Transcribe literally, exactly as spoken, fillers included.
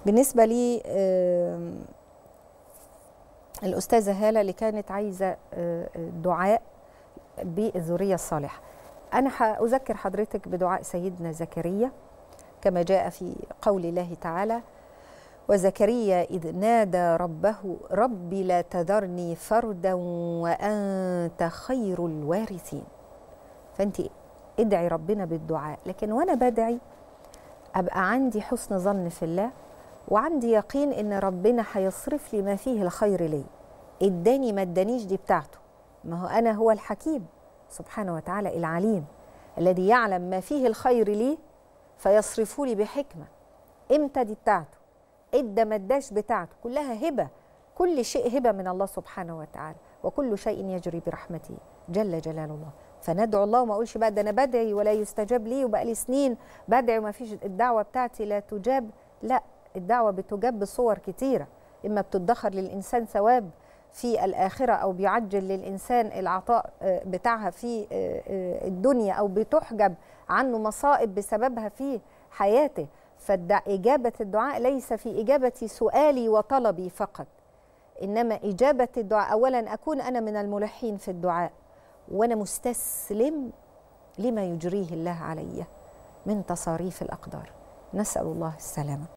بالنسبة لي آه، الأستاذة هالة اللي كانت عايزة آه، دعاء بالذرية الصالحة، أنا أذكر حضرتك بدعاء سيدنا زكريا كما جاء في قول الله تعالى: وزكريا إذ نادى ربه رب لا تذرني فردا وأنت خير الوارثين. فأنت ادعي ربنا بالدعاء، لكن وأنا بدعي أبقى عندي حسن ظن في الله، وعندي يقين إن ربنا هيصرف لي ما فيه الخير لي. اداني ما ادانيش دي بتاعته، ما هو أنا هو الحكيم سبحانه وتعالى العليم الذي يعلم ما فيه الخير لي فيصرف لي بحكمة. امتى دي بتاعته، ادى ما اداش بتاعته، كلها هبة، كل شيء هبة من الله سبحانه وتعالى، وكل شيء يجري برحمته جل جلال الله. فندعو الله وما اقولش بقى ده انا بدعي ولا يستجاب لي وبقى لي سنين بدعي وما فيش الدعوة بتاعتي لا تجاب. لا، الدعوة بتجاب بصور كتيرة، اما بتدخر للإنسان ثواب في الآخرة أو بيعجل للإنسان العطاء بتاعها في الدنيا، أو بتحجب عنه مصائب بسببها في حياته. فإجابة الدعاء ليس في إجابة سؤالي وطلبي فقط، إنما إجابة الدعاء أولا أكون أنا من الملحين في الدعاء وأنا مستسلم لما يجريه الله علي من تصاريف الأقدار. نسأل الله السلامة.